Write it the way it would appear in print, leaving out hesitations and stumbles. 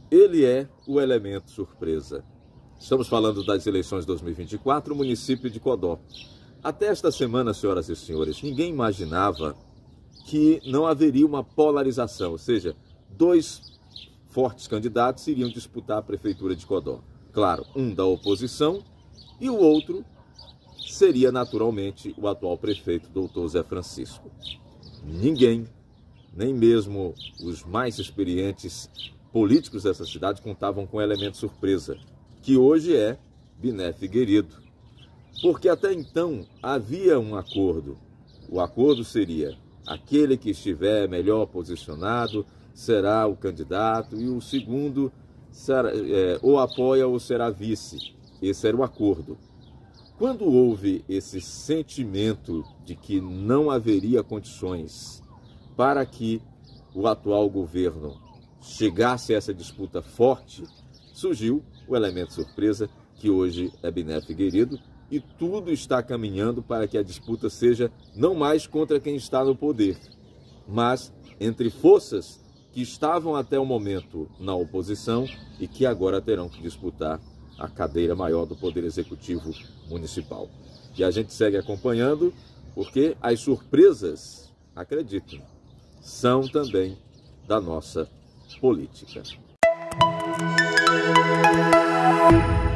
Ele é o elemento surpresa. Estamos falando das eleições de 2024, no município de Codó. Até esta semana, senhoras e senhores, ninguém imaginava que não haveria uma polarização, ou seja, dois fortes candidatos iriam disputar a prefeitura de Codó. Claro, um da oposição e o outro seria naturalmente o atual prefeito, doutor Zé Francisco. Ninguém, nem mesmo os mais experientes políticos dessa cidade, contavam com o elemento surpresa, que hoje é Biné Figueiredo. Porque até então havia um acordo. O acordo seria: aquele que estiver melhor posicionado será o candidato e o segundo será, ou apoia ou será vice. Esse era o acordo. Quando houve esse sentimento de que não haveria condições para que o atual governo chegasse a essa disputa forte, surgiu o elemento surpresa, que hoje é Biné Figueiredo, e tudo está caminhando para que a disputa seja não mais contra quem está no poder, mas entre forças que estavam até o momento na oposição e que agora terão que disputar a cadeira maior do Poder Executivo Municipal. E a gente segue acompanhando, porque as surpresas, acreditem, são também da nossa política.